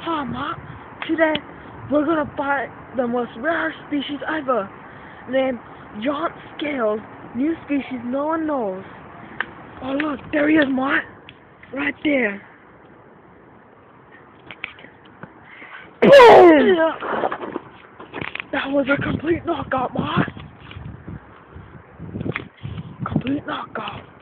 Hi, Mark. Today we're gonna find the most rare species ever, named giant scales. New species no one knows. Oh look, there he is, Mark. Right there. Boom! That was a complete knockout, Mark. Complete knockout.